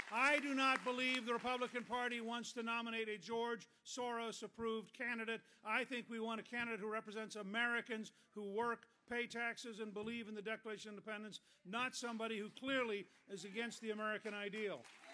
I do not believe the Republican Party wants to nominate a George Soros-approved candidate. I think we want a candidate who represents Americans who work, pay taxes, and believe in the Declaration of Independence, not somebody who clearly is against the American ideal.